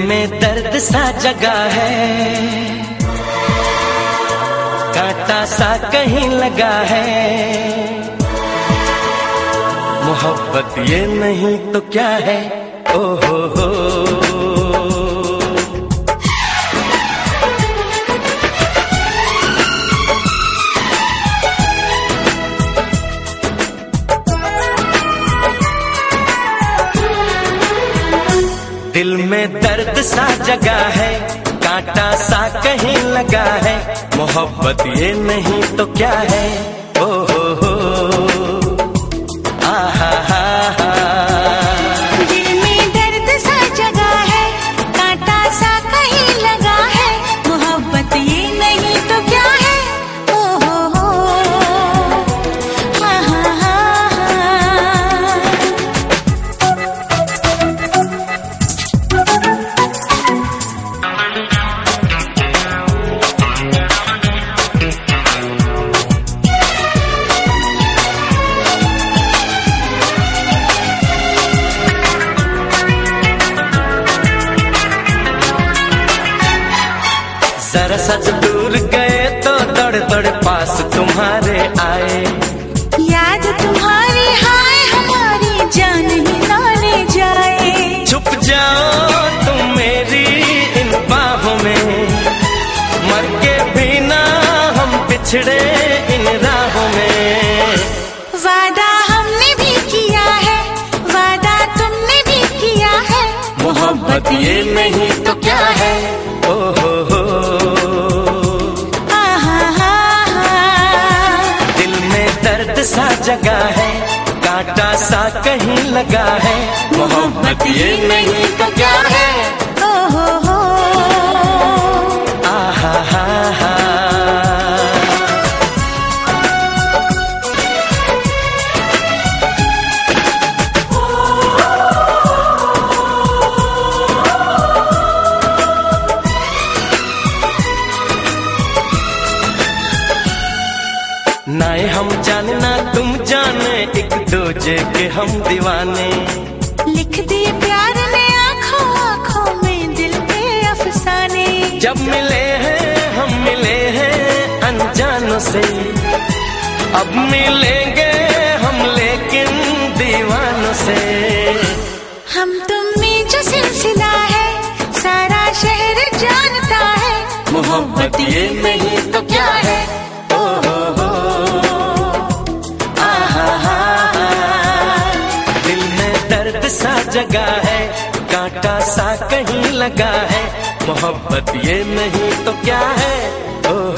में दर्द सा जगा है, कांटा सा कहीं लगा है। मोहब्बत ये नहीं तो क्या है, ओ हो। दिल में दर्द सा जगा है, कांटा सा कहीं लगा है। मोहब्बत ये नहीं तो क्या है, ओ हो। आहा हा हा। दिल में दर्द सा जगा है, कांटा सा कहीं लगा है। मोहब्बत ये नहीं तो क्या है, ओ हो। हा हा हा जरा सच दूर गए तो दौड़ दौड़ पास तुम्हारे आए। याद तुम्हारी हाय हमारी जान ही ना ले जाए। छुप जाओ तुम मेरी इन बाहों में, मर के भी ना हम पिछड़े इन राहों में। वादा हमने भी किया है, वादा तुमने भी किया है। मोहब्बत ये नहीं तो क्या है, ओ हो। सा जगा है, कांटा सा कहीं लगा है। मोहब्बत ये नहीं तो क्या है, ओ हो। आहा हा हा। नाए हम जाने ना तुम जाने, एक दूजे के हम दीवाने। लिख दिए प्यार ने आँखों आँखों में दिल के अफसाने। जब मिले हैं हम मिले हैं अनजानों से, अब मिलेंगे हम लेकिन दीवानों से। हम तुम में जो सिलसिला है, सारा शहर जानता है। मोहब्बत ये नहीं तो क्या है, ओ हो। सा जगा है, कांटा सा कहीं लगा है। मोहब्बत ये नहीं तो क्या है, ओ